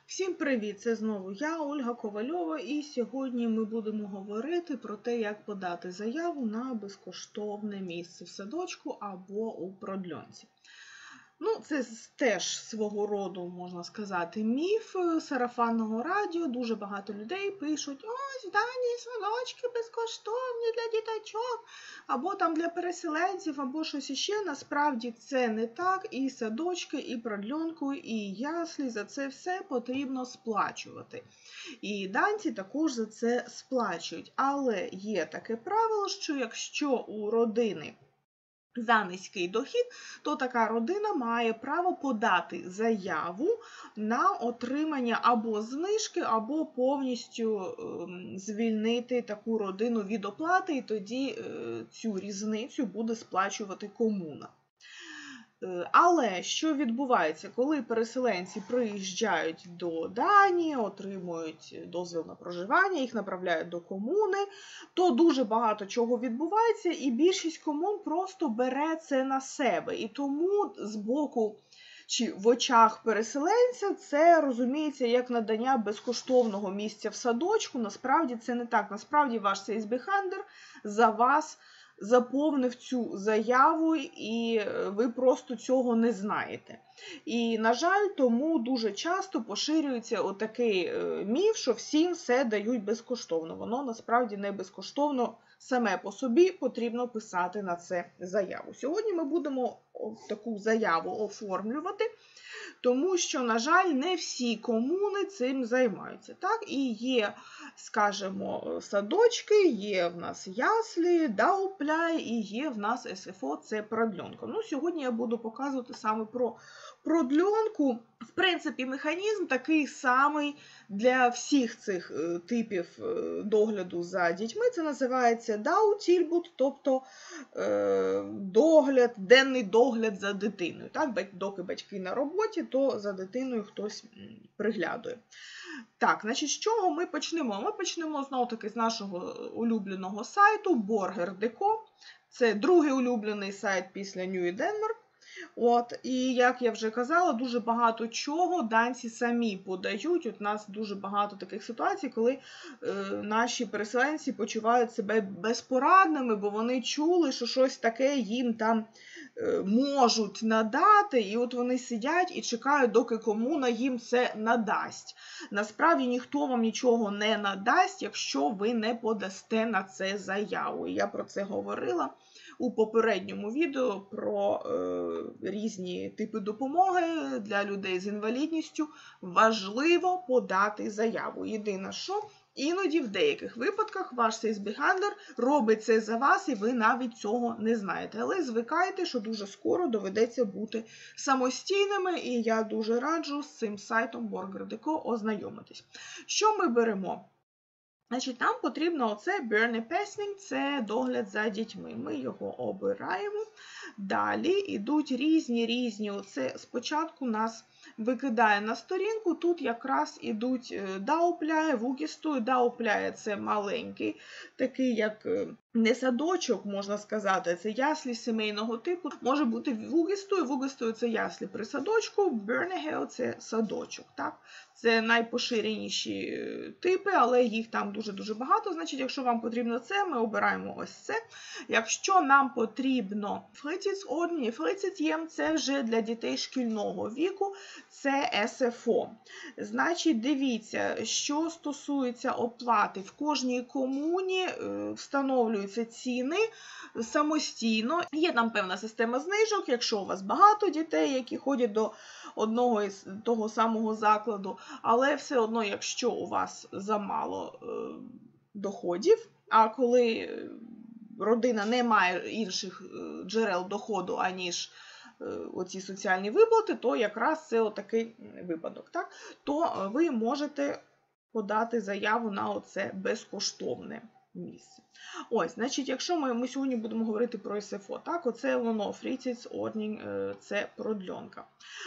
Всім привіт! Це знову я, Ольга Ковальова, і сьогодні ми будемо говорити про те, як подати заяву на безкоштовне місце в садочку або у продльонці. Це теж свого роду, можна сказати, міф сарафанного радіо. Дуже багато людей пишуть: ось в Данії садочки безкоштовні для діточок, або там для переселенців, або щось іще. Насправді це не так. І садочки, і продльонку, і яслі, за це все потрібно сплачувати. І данці також за це сплачують. Але є таке правило, що якщо у родини за низький дохід, то така родина має право подати заяву на отримання або знижки, або повністю звільнити таку родину від оплати, і тоді цю різницю буде сплачувати комуна. Але що відбувається, коли переселенці приїжджають до Данії, отримують дозвіл на проживання, їх направляють до комуни, то дуже багато чого відбувається, і більшість комун просто бере це на себе. І тому з боку чи в очах переселенця це розуміється як надання безкоштовного місця в садочку. Насправді це не так. Насправді ваш сейсбіхандер за вас заповнив цю заяву, і ви просто цього не знаєте. І, на жаль, тому дуже часто поширюється отакий міф, що всім все дають безкоштовно. Воно насправді не безкоштовно саме по собі, потрібно писати на це заяву. Сьогодні ми будемо таку заяву оформлювати, тому що, на жаль, не всі комуни цим займаються. Так? І є, скажімо, садочки, є в нас яслі, даупляй, і є в нас СФО, це продльонка. Сьогодні я буду показувати саме про продльонку. В принципі, механізм такий самий для всіх цих типів догляду за дітьми. Це називається даутільбут, тобто денний догляд за дитиною. Так? Доки батьки на роботі, то за дитиною хтось приглядує. Так, значить, з чого ми почнемо? Ми почнемо знову-таки з нашого улюбленого сайту Borger.co. Це другий улюблений сайт після New Denmark. І, як я вже казала, дуже багато чого данці самі подають. У нас дуже багато таких ситуацій, коли наші переселенці почувають себе безпорадними, бо вони чули, що щось таке їм там можуть надати, і от вони сидять і чекають, доки комуна їм це надасть. Насправді ніхто вам нічого не надасть, якщо ви не подасте на це заяву. І я про це говорила у попередньому відео про різні типи допомоги для людей з інвалідністю. Важливо подати заяву. Єдине, що іноді в деяких випадках ваш сейсбіхандер робить це за вас, і ви навіть цього не знаєте. Але звикайте, що дуже скоро доведеться бути самостійними, і я дуже раджу з цим сайтом Borger.co ознайомитись. Що ми беремо? Значить, нам потрібно оце Børnepasning, це догляд за дітьми. Ми його обираємо. Далі йдуть різні. Оце спочатку нас викидає на сторінку. Тут якраз ідуть даупляє, вугістою. Даупляє – це маленький, такий як не садочок, можна сказати, це яслі сімейного типу. Може бути вугістою – це яслі при садочку, Børnehave – це садочок. Так? Це найпоширеніші типи, але їх там дуже-дуже багато. Значить, якщо вам потрібно це, ми обираємо ось це. Якщо нам потрібно fritidsordning, це вже для дітей шкільного віку, це СФО. Значить, дивіться, що стосується оплати. В кожній комуні встановлюються ціни самостійно. Є там певна система знижок, якщо у вас багато дітей, які ходять до одного із того самого закладу, але все одно, якщо у вас замало доходів, а коли родина не має інших джерел доходу, аніж оці соціальні виплати, то якраз це отакий випадок. Так? То ви можете подати заяву на оце безкоштовне місце. Значить, якщо ми сьогодні будемо говорити про СФО, так, оце воно, fritidsordning, це продльонка.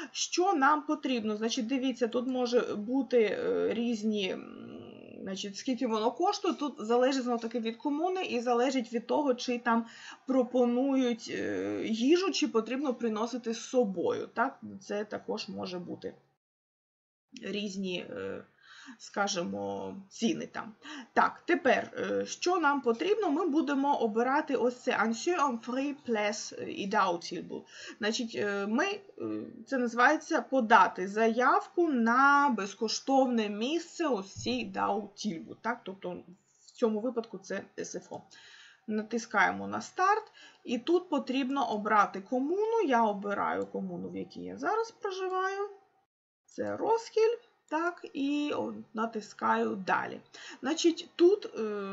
Що нам потрібно? Значить, дивіться, тут може бути різні, значить, скільки воно коштує, тут залежить знову-таки від комуни і залежить від того, чи там пропонують їжу, чи потрібно приносити з собою. Так? Це також може бути різні, скажімо, ціни там. Так, тепер, що нам потрібно? Ми будемо обирати ось це «Answer en free place idautilbud». Значить, це називається «подати заявку на безкоштовне місце ось цій idautilbud». Так, тобто, в цьому випадку це СФО. Натискаємо на старт, і тут потрібно обрати комуну. Я обираю комуну, в якій я зараз проживаю. Це Роскіль. Так, і натискаю далі. Значить, тут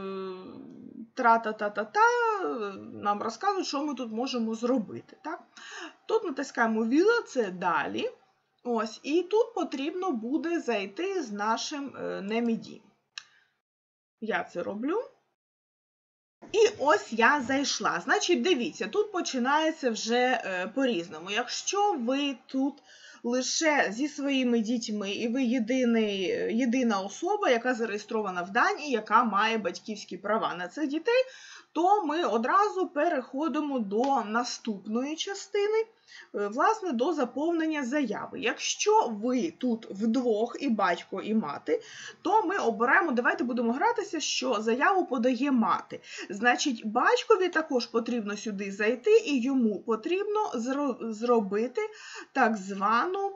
нам розказують, що ми тут можемо зробити. Так? Тут натискаємо «Віла», це далі. Ось, і тут потрібно буде зайти з нашим NemID. Я це роблю. І ось я зайшла. Значить, дивіться, тут починається вже по-різному. Якщо ви тут лише зі своїми дітьми, і ви єдина особа, яка зареєстрована в Данії, яка має батьківські права на цих дітей, то ми одразу переходимо до наступної частини, власне, до заповнення заяви. Якщо ви тут вдвох, і батько, і мати, то ми обираємо, давайте будемо гратися, що заяву подає мати. Значить, батькові також потрібно сюди зайти, і йому потрібно зробити так звану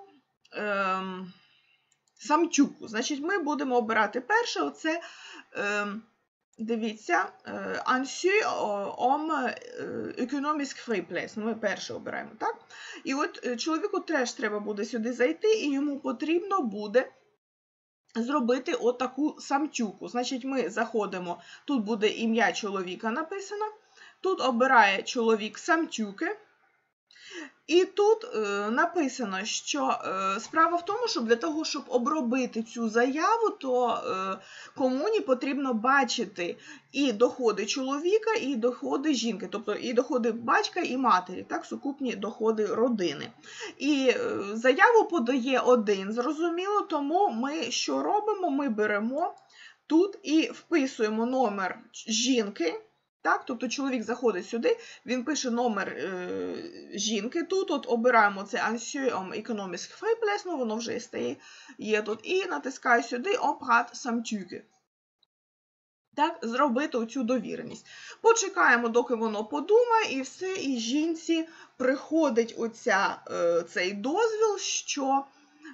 самтюку. Значить, ми будемо обирати перше, оце, дивіться, «Answer om economisk free place». Ми перше обираємо, так? І от чоловіку теж треба буде сюди зайти, і йому потрібно буде зробити отаку самтюку. Значить, ми заходимо, тут буде ім'я чоловіка написано, тут обирає чоловік самтюки. І тут написано, що справа в тому, що для того, щоб обробити цю заяву, то комуні потрібно бачити і доходи чоловіка, і доходи жінки, тобто і доходи батька і матері, так, сукупні доходи родини. І заяву подає один, зрозуміло, тому ми що робимо? Ми беремо тут і вписуємо номер жінки. Так, тобто чоловік заходить сюди, він пише номер жінки, тут от обираємо це «Answer om economisk free place», ну воно вже є тут, і натискаю сюди «Oprat samtykke». Так, зробити оцю довіреність. Почекаємо, доки воно подумає, і все, і жінці приходить цей дозвіл, що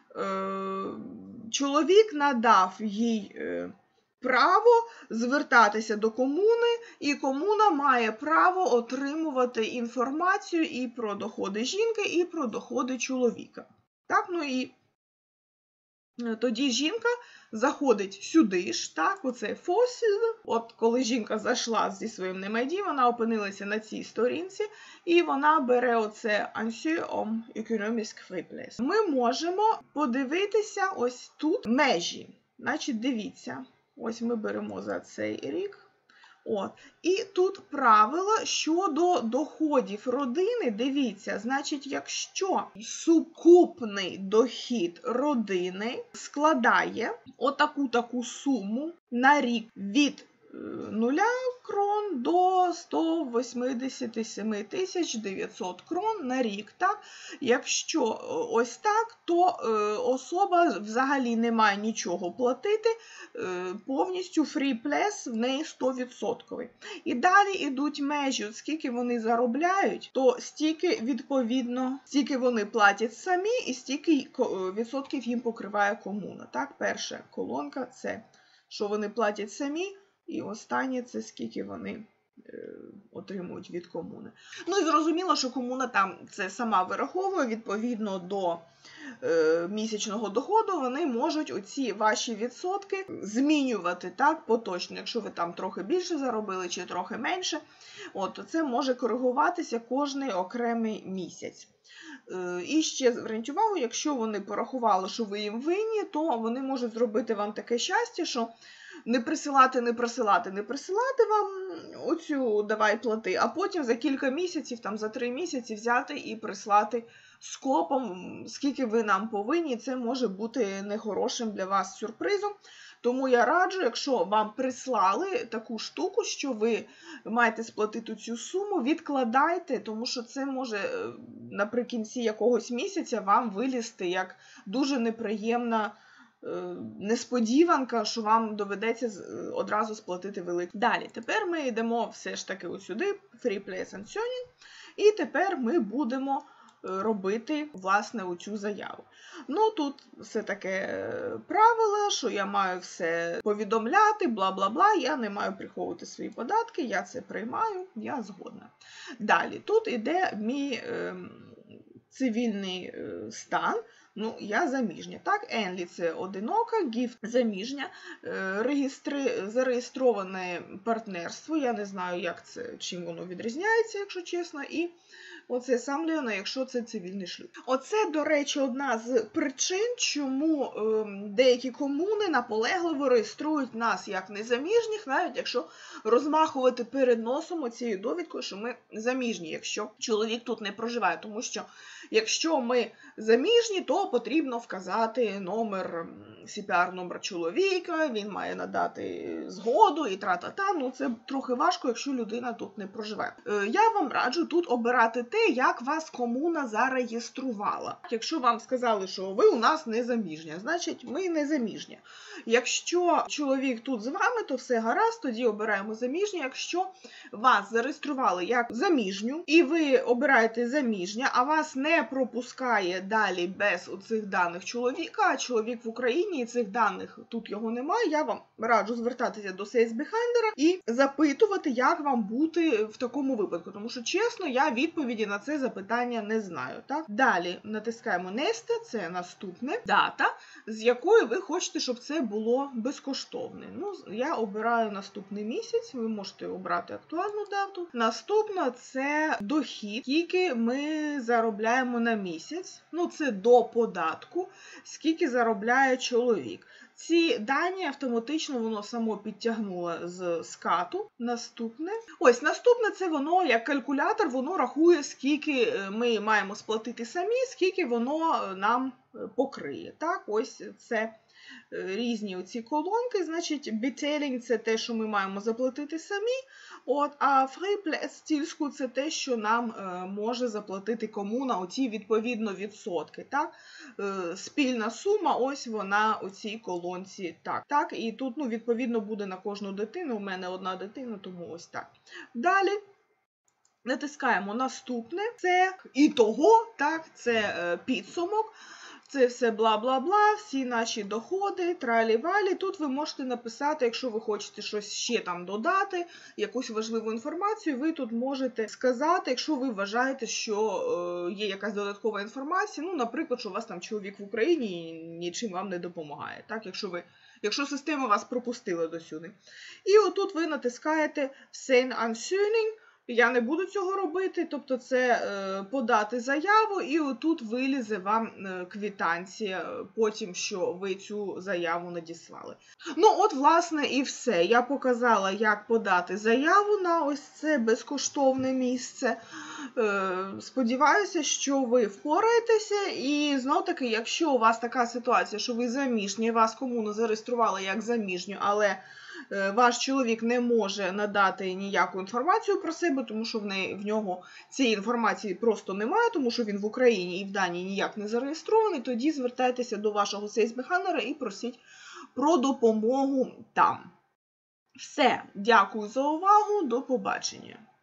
чоловік надав їй право звертатися до комуни, і комуна має право отримувати інформацію і про доходи жінки, і про доходи чоловіка. Так, ну і тоді жінка заходить сюди ж, так, оце фосіл. От коли жінка зайшла зі своїм NemID, вона опинилася на цій сторінці, і вона бере оце «Answer om economisk free place». Ми можемо подивитися ось тут межі. Значить, дивіться. Ось ми беремо за цей рік. От. І тут правило щодо доходів родини. Дивіться, значить, якщо сукупний дохід родини складає отаку суму на рік від 0 крон до 187 900 крон на рік. Так? Якщо ось так, то особа взагалі не має нічого платити, повністю free place в неї 100%. І далі йдуть межі, от скільки вони заробляють, то стільки відповідно, стільки вони платять самі і стільки відсотків їм покриває комуна. Так? Перша колонка – це що вони платять самі, і останнє – це скільки вони отримують від комуни. Ну і зрозуміло, що комуна там це сама вираховує, відповідно до місячного доходу, вони можуть оці ваші відсотки змінювати, так, поточно. Якщо ви там трохи більше заробили чи трохи менше, то це може коригуватися кожний окремий місяць. І ще зверніть увагу, якщо вони порахували, що ви їм винні, то вони можуть зробити вам таке щастя, що не присилати вам оцю давай плати, а потім за кілька місяців, там за 3 місяці взяти і прислати скопом, скільки ви нам повинні. Це може бути нехорошим для вас сюрпризом. Тому я раджу, якщо вам прислали таку штуку, що ви маєте сплатити цю суму, відкладайте, тому що це може наприкінці якогось місяця вам вилізти як дуже неприємна несподіванка, що вам доведеться одразу сплатити велику. Далі, тепер ми йдемо все ж таки ось сюди, Free Place and Signing, і тепер ми будемо робити, власне, оцю заяву. Ну, тут все таке правило, що я маю все повідомляти, бла-бла-бла, я не маю приховувати свої податки, я це приймаю, я згодна. Далі, тут іде мій цивільний стан. Ну, я заміжня, так? Енлі – це одинока, гіфт – заміжня, зареєстроване партнерство, я не знаю, як це, чим воно відрізняється, якщо чесно, і оце самліона, якщо це цивільний шлюб. Оце, до речі, одна з причин, чому деякі комуни наполегливо реєструють нас як незаміжніх, навіть якщо розмахувати перед носом оцією довідкою, що ми заміжні, якщо чоловік тут не проживає. Тому що якщо ми заміжні, то потрібно вказати номер, CPR-номер чоловіка, він має надати згоду і тра-та-та. Ну, це трохи важко, якщо людина тут не проживає. Я вам раджу тут обирати те, як вас комуна зареєструвала. Якщо вам сказали, що ви у нас не заміжня, значить ми не заміжня. Якщо чоловік тут з вами, то все гаразд, тоді обираємо заміжня. Якщо вас зареєстрували як заміжню, і ви обираєте заміжня, а вас не пропускає далі без оцих даних чоловіка, а чоловік в Україні, і цих даних тут його немає, я вам раджу звертатися до сейлс-бехайндера і запитувати, як вам бути в такому випадку. Тому що, чесно, я відповіді на це запитання не знаю. Так? Далі натискаємо Next, це наступне дата, з якою ви хочете, щоб це було безкоштовне. Ну, я обираю наступний місяць, ви можете обрати актуальну дату. Наступна – це дохід, скільки ми заробляємо на місяць. Ну, це до податку, скільки заробляє чоловік. Ці дані автоматично воно само підтягнуло з скату. Наступне. Ось, наступне це воно, як калькулятор, воно рахує, скільки ми маємо сплатити самі, скільки воно нам покриє. Так, ось це різні оці колонки. Значить, detailing – це те, що ми маємо заплатити самі. От, а Free Place стільську – це те, що нам може заплатити комуна, оці відповідно відсотки. Так? Спільна сума, ось вона у цій колонці. Так, і тут, ну, відповідно, буде на кожну дитину. У мене одна дитина, тому ось так. Далі натискаємо наступне. Це ітого, так, це підсумок. Це все бла-бла-бла, всі наші доходи, тралі-валі. Тут ви можете написати, якщо ви хочете щось ще там додати, якусь важливу інформацію, ви тут можете сказати, якщо ви вважаєте, що є якась додаткова інформація, ну, наприклад, що у вас там чоловік в Україні і нічим вам не допомагає, так, якщо система вас пропустила досюди. І отут ви натискаєте Send Answering. Я не буду цього робити, тобто це подати заяву, і отут вилізе вам квитанція потім, що ви цю заяву надіслали. Ну от, власне, і все. Я показала, як подати заяву на ось це безкоштовне місце. Сподіваюся, що ви впораєтеся, і знов-таки, якщо у вас така ситуація, що ви заміжні, вас комуна зареєструвала як заміжню, але ваш чоловік не може надати ніяку інформацію про себе, тому що в нього цієї інформації просто немає, тому що він в Україні і в Данії ніяк не зареєстрований, тоді звертайтеся до вашого сейлс-бехайндера і просіть про допомогу там. Все, дякую за увагу, до побачення.